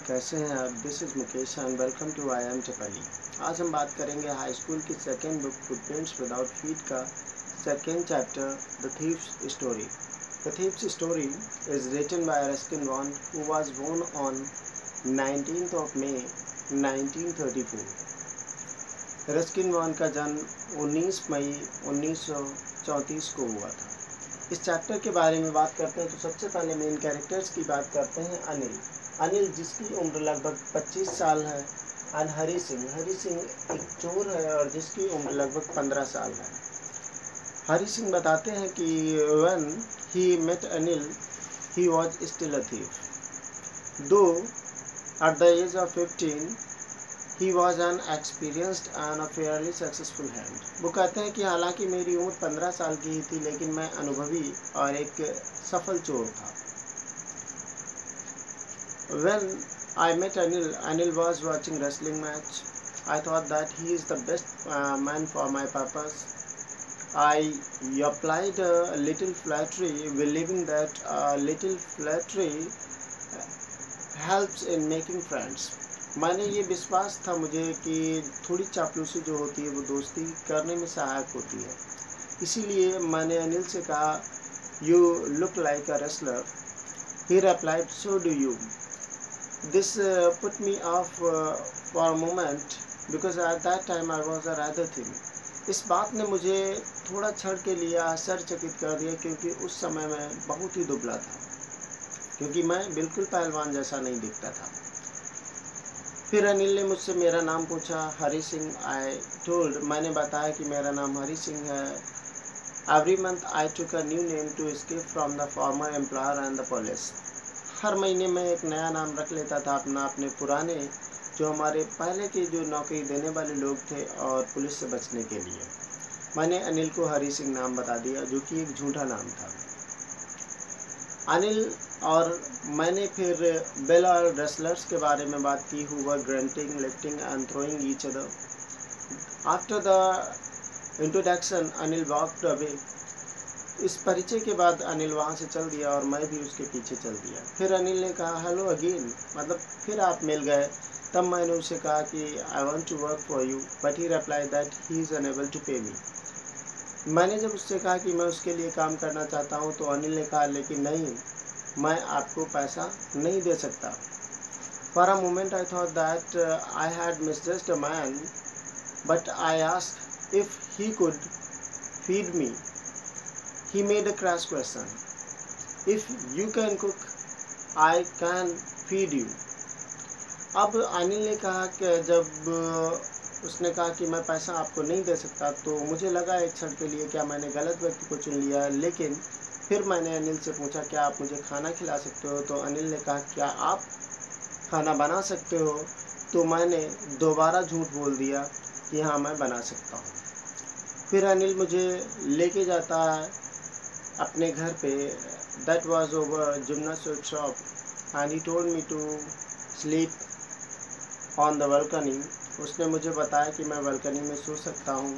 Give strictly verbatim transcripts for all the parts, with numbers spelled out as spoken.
कैसे हैं आप? This is Mukesh and welcome to I am चपली। आज हम बात करेंगे हाई स्कूल की second book footprints without feet का second chapter the thieves story. The thieves story is written by Ruskin Bond who was born on nineteenth of May nineteen thirty four. Ruskin Bond का जन्म उन्नीस मई उन्नीस सौ चौंतीस को हुआ था। इस चैप्टर के बारे में बात करते हैं तो सबसे पहले मेन कैरेक्टर्स की बात करते हैं अनिल अनिल जिसकी उम्र लगभग पच्चीस साल है, एंड हरी सिंह हरी सिंह एक चोर है और जिसकी उम्र लगभग पंद्रह साल है। हरी सिंह बताते हैं कि when he met Anil he was still a thief, though at the age of fifteen he was an experienced and a fairly successful hand. वो कहते हैं कि हालांकि मेरी उम्र पंद्रह साल की ही थी, लेकिन मैं अनुभवी और एक सफल चोर था। When I met Anil, Anil was watching wrestling match. I thought that he is the best uh, man for my purpose. I applied a little flattery, believing that a little flattery helps in making friends. मैंने ये विश्वास था मुझे कि थोड़ी चापलूसी जो होती है वो दोस्ती करने में सहायक होती है। इसीलिए मैंने अनिल से कहा, "You look like a wrestler." He replied, "So do you." This uh, put me off uh, for a moment because at that time I was a rather thin. इस बात ने मुझे थोड़ा क्षण के लिए आश्चर्यचकित कर दिया क्योंकि उस समय मैं बहुत ही दुबला था, क्योंकि मैं बिल्कुल पहलवान जैसा नहीं दिखता था। फिर अनिल ने मुझसे मेरा नाम पूछा, हरी सिंह। आई टोल्ड, मैंने बताया कि मेरा नाम हरी सिंह है। Every month I took a new name to escape from the former employer and the police. हर महीने में एक नया नाम रख लेता था अपना, अपने पुराने जो हमारे पहले के जो नौकरी देने वाले लोग थे और पुलिस से बचने के लिए। मैंने अनिल को हरी सिंह नाम बता दिया, जो कि एक झूठा नाम था। अनिल और मैंने फिर बेल और रेसलर्स के बारे में बात की, who were grunting, lifting and throwing each other. After the introduction Anil walked away. इस परिचय के बाद अनिल वहाँ से चल दिया और मैं भी उसके पीछे चल दिया। फिर अनिल ने कहा, हेलो अगेन, मतलब फिर आप मिल गए। तब मैंने उसे कहा कि I want to work for you, but he reply that he is unable to pay me. मैंने जब उससे कहा कि मैं उसके लिए काम करना चाहता हूँ तो अनिल ने कहा, लेकिन नहीं, मैं आपको पैसा नहीं दे सकता। For a moment I thought that I had misjudged a man, but I asked if he could feed me. He made a crass question. If you can cook, I can feed you. अब अनिल ने कहा कि जब उसने कहा कि मैं पैसा आपको नहीं दे सकता, तो मुझे लगा एक क्षण के लिए क्या मैंने गलत व्यक्ति को चुन लिया। लेकिन फिर मैंने अनिल से पूछा, क्या आप मुझे खाना खिला सकते हो? तो अनिल ने कहा, क्या आप खाना बना सकते हो? तो मैंने दोबारा झूठ बोल दिया कि हाँ, मैं बना सकता हूँ। फिर अनिल मुझे लेके जाता है अपने घर पे। That was over Jumna sweet shop and he told me to sleep on the balcony. उसने मुझे बताया कि मैं बालकनी में सो सकता हूँ।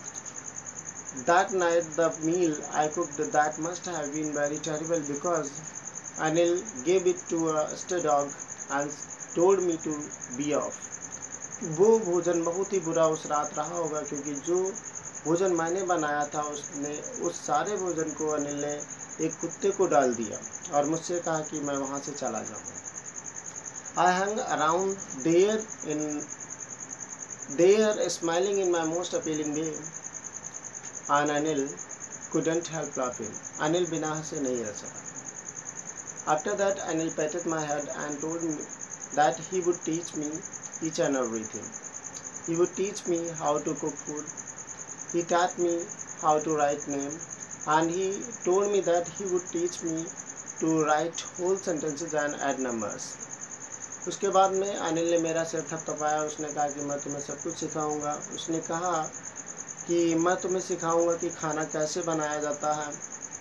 That night the meal I cooked that must have been very terrible because Anil gave it to a stray dog and told me to be off. वो भोजन बहुत ही बुरा उस रात रहा होगा, क्योंकि जो भोजन मैंने बनाया था उसने उस सारे भोजन को अनिल ने एक कुत्ते को डाल दिया और मुझसे कहा कि मैं वहाँ से चला जाऊँ। I hung around there in there smiling in my most appealing way and Anil couldn't help laughing. Anil बिना हंसे नहीं रह सका। After that Anil patted my head and told me that he would teach me each and everything. He would teach me how to cook food. He taught me how to write name, and he told me that he would teach me to write whole sentences and add numbers. उसके बाद में अनिल ने मेरा सिर थपथपाया। उसने कहा कि मैं तुम्हें सब कुछ सिखाऊंगा। उसने कहा कि मैं तुम्हें सिखाऊंगा कि खाना कैसे बनाया जाता है,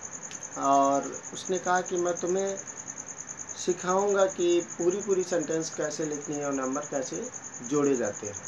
और उसने कहा कि मैं तुम्हें सिखाऊंगा कि पूरी पूरी सेंटेंस कैसे लिखनी है और नंबर कैसे जोड़े जाते हैं।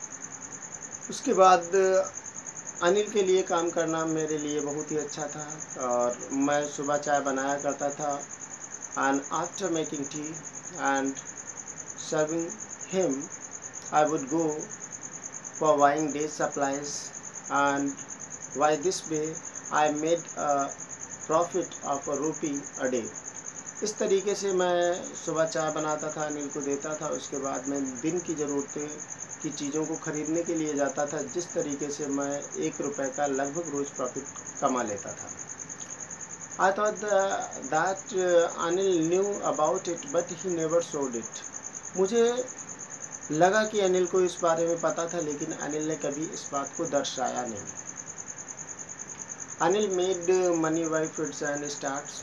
उसके बाद अनिल के लिए काम करना मेरे लिए बहुत ही अच्छा था और मैं सुबह चाय बनाया करता था। And after making tea and serving him, I would go for buying day supplies, and by this way I made a profit of a rupee a day. इस तरीके से मैं सुबह चाय बनाता था, अनिल को देता था, उसके बाद मैं दिन की ज़रूरतें की चीज़ों को ख़रीदने के लिए जाता था, जिस तरीके से मैं एक रुपए का लगभग रोज़ प्रॉफिट कमा लेता था. I thought that uh, Anil knew about it but he never showed it. मुझे लगा कि अनिल को इस बारे में पता था, लेकिन अनिल ने कभी इस बात को दर्शाया नहीं. Anil made money by fits and starts.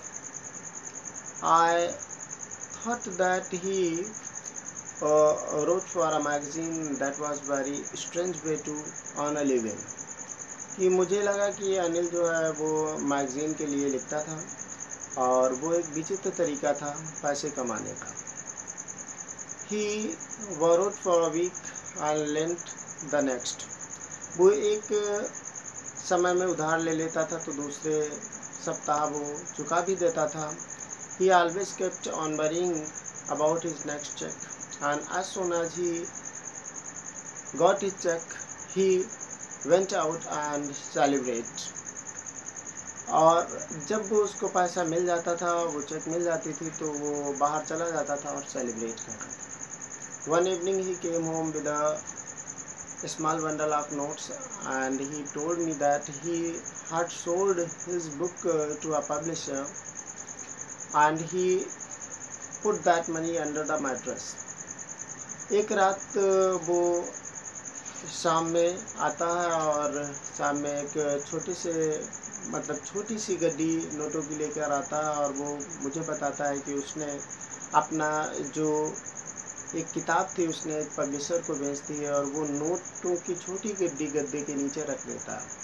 I thought that he uh, wrote for a magazine. That was very strange way to earn a living. कि मुझे लगा कि अनिल जो है वो मैगज़ीन के लिए लिखता था और वो एक विचित्र तरीका था पैसे कमाने का. He borrowed for a week and lent the next. वो एक समय में उधार ले लेता था तो दूसरे सप्ताह वो चुका भी देता था. He always kept on worrying about his next check, and as soon as he got his check, he went out and celebrate. और जब वो उसको पैसा मिल जाता था, वो चेक मिल जाती थी, तो वो बाहर चला जाता था और सेलिब्रेट करता था. One evening he came home with a small bundle of notes, and he told me that he had sold his book uh, to a publisher, and he put that money under the mattress. एक रात वो शाम में आता है और शाम में एक छोटी से मतलब छोटी सी गड्डी नोटों की लेकर आता है, और वो मुझे बताता है कि उसने अपना जो एक किताब थी उसने एक पब्लिशर को बेच दी है, और वो नोटों की छोटी गड्डी गद्दे के नीचे रख देता है.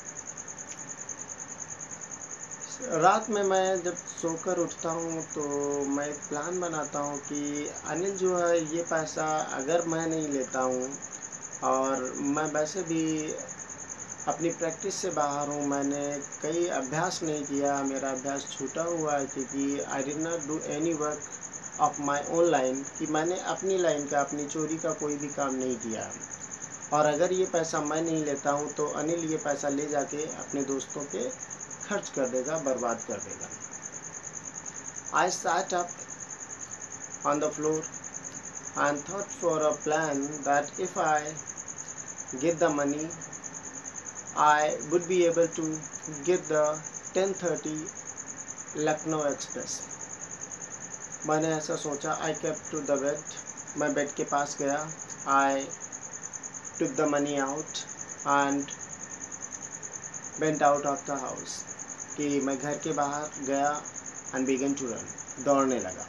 रात में मैं जब सोकर उठता हूँ तो मैं एक प्लान बनाता हूँ कि अनिल जो है ये पैसा अगर मैं नहीं लेता हूँ, और मैं वैसे भी अपनी प्रैक्टिस से बाहर हूँ, मैंने कई अभ्यास नहीं किया, मेरा अभ्यास छूटा हुआ है क्योंकि I did not do any work of my own line, कि मैंने अपनी लाइन का अपनी चोरी का कोई भी काम नहीं किया. और अगर ये पैसा मैं नहीं लेता हूँ तो अनिल ये पैसा ले जाके अपने दोस्तों पे खर्च कर देगा, बर्बाद कर देगा. I sat up on the floor and thought for a plan that if I get the money, I would be able to get the ten thirty Lucknow Express. मैंने ऐसा सोचा. I kept to the bed. मैं bed के पास गया. I took the money out and went out of the house. कि मैं घर के बाहर गया and began to run. दौड़ने लगा.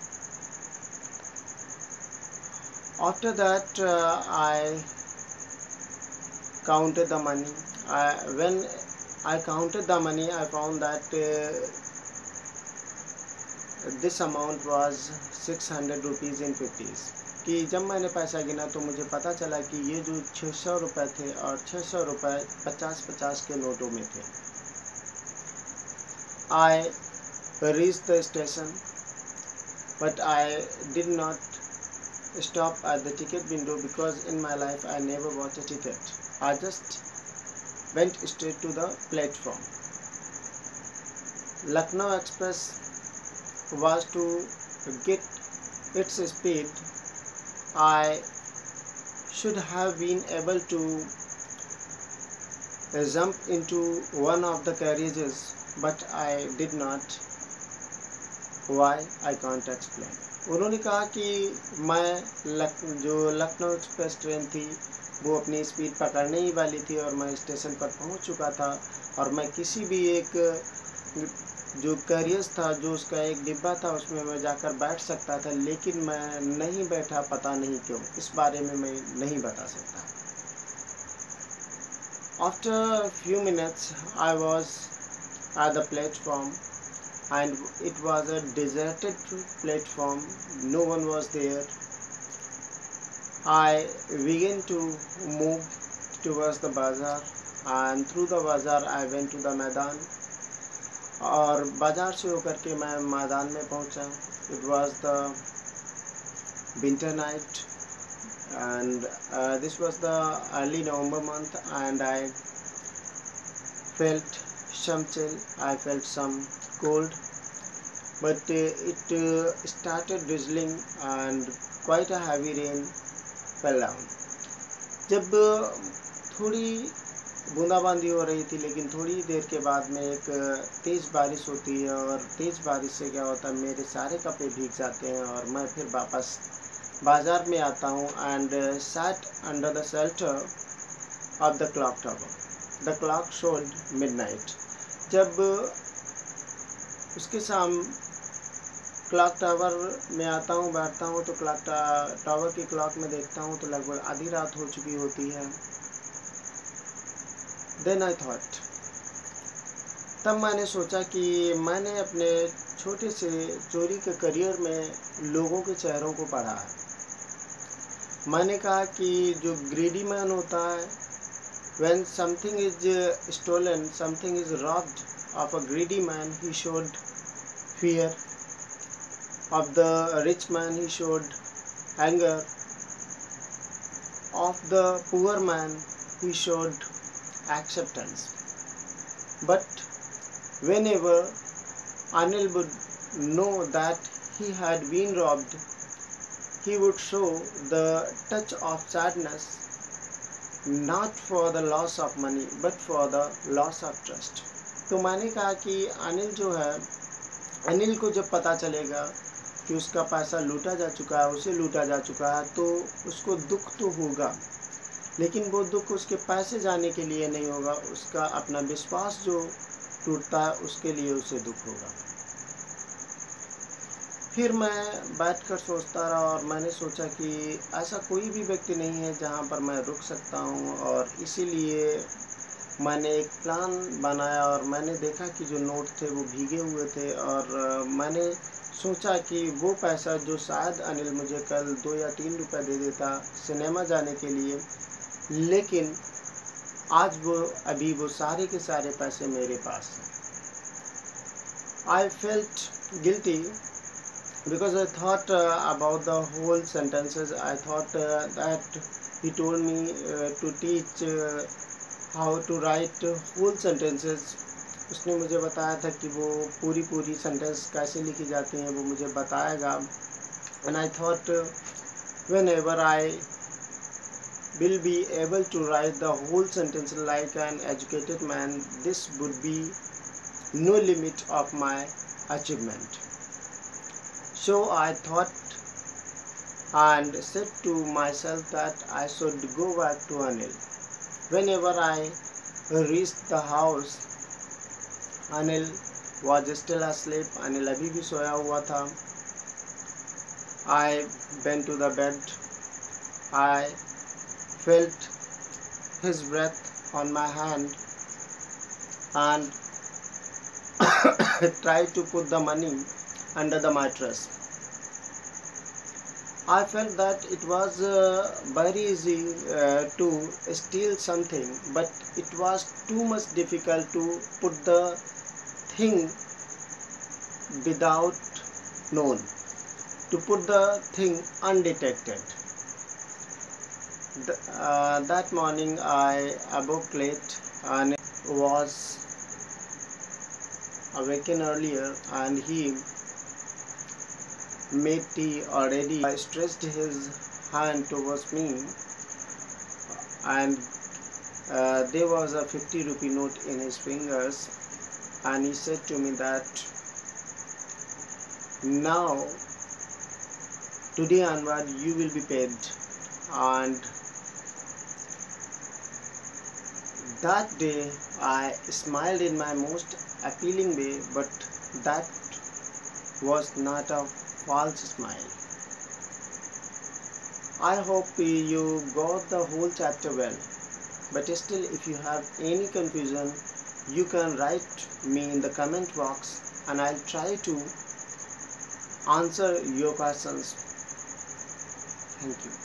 After that uh, I counted the money. I, when I counted the money, I found that uh, this amount was six hundred rupees in fifties. कि जब मैंने पैसा गिना तो मुझे पता चला कि ये जो छः सौ रुपये थे और छः सौ रुपये पचास पचास के नोटों में थे. I reached the station, but I did not stop at the ticket window because in my life I never bought a ticket. I just went straight to the platform. Lucknow Express was to get its speed. I should have been able to jump into one of the carriages, but I did not. Why? I can't explain. उन्होंने कहा कि मैं luck, जो Lucknow express train थी वो अपनी speed पकड़ने ही वाली थी और मैं स्टेशन पर पहुंच चुका था, और मैं किसी भी एक जो कैरियर्स था, जो उसका एक डिब्बा था, उसमें मैं जाकर बैठ सकता था, लेकिन मैं नहीं बैठा. पता नहीं क्यों, इस बारे में मैं नहीं बता सकता. After few minutes I was at the platform, and it was a deserted platform. No one was there. I began to move towards the bazaar, and through the bazaar I went to the मैदान, और बाजार से होकर के मैं मैदान में पहुंचा. It was the winter night, and uh, this was the early November month, and I felt some chill, I felt some cold, but uh, it uh, started drizzling and quite a heavy rain fell down. जब थोड़ी बूंदाबांदी हो रही थी, लेकिन थोड़ी देर के बाद में एक तेज़ बारिश होती है, और तेज़ बारिश से क्या होता है, मेरे सारे कपड़े भीग जाते हैं और मैं फिर वापस बाज़ार में आता हूँ and sat under the shelter of the clock tower. The clock showed midnight. जब उसके शाम क्लॉक टावर में आता हूँ, बैठता हूँ, तो क्लॉक टावर की क्लॉक में देखता हूँ तो लगभग आधी रात हो चुकी होती है. देन आई थॉट, तब मैंने सोचा कि मैंने अपने छोटे से चोरी के करियर में लोगों के चेहरों को पढ़ा है. मैंने कहा कि जो ग्रीडी मैन होता है, when something is stolen, something is robbed of a greedy man, he showed fear. Of the rich man, he showed anger. Of the poor man, he showed acceptance. But whenever Anil would know that he had been robbed, he would show the touch of sadness, not for the loss of money but for the loss of trust. तो मैंने कहा कि अनिल जो है, अनिल को जब पता चलेगा कि उसका पैसा लूटा जा चुका है, उसे लूटा जा चुका है, तो उसको दुख तो होगा, लेकिन वो दुख उसके पैसे जाने के लिए नहीं होगा, उसका अपना विश्वास जो टूटता है उसके लिए उसे दुख होगा. फिर मैं बैठकर सोचता रहा और मैंने सोचा कि ऐसा कोई भी व्यक्ति नहीं है जहाँ पर मैं रुक सकता हूँ, और इसीलिए मैंने एक प्लान बनाया और मैंने देखा कि जो नोट थे वो भीगे हुए थे, और मैंने सोचा कि वो पैसा जो शायद अनिल मुझे कल दो या तीन रुपए दे देता सिनेमा जाने के लिए, लेकिन आज वो अभी वो सारे के सारे पैसे मेरे पास हैं. I felt guilty because I thought uh, about the whole sentences. I thought uh, that he told me uh, to teach uh, how to write whole sentences. उसने मुझे बताया था कि वो पूरी पूरी सेंटेंस कैसे लिखी जाती हैं, वो मुझे बताएगा. And I thought uh, whenever I will be able to write the whole sentence like an educated man, this would be no limit of my achievement. So I thought and said to myself that I should go back to Anil. Whenever I reached the house, Anil was still asleep. Anil अभी भी सोया हुआ था. I went to the bed. I felt his breath on my hand and tried to put the money under the mattress. I felt that it was uh, very easy uh, to steal something, but it was too much difficult to put the thing without known, to put the thing undetected. The, uh, that morning I awoke late and was awakened earlier, and he made tea already. I stretched his hand towards me, and uh, there was a fifty rupee note in his fingers, and he said to me that now today onward you will be paid. And that day I smiled in my most appealing way, but that was not a false smile. I hope you got the whole chapter well, but still if you have any confusion, you can write me in the comment box and I'll try to answer your questions. Thank you.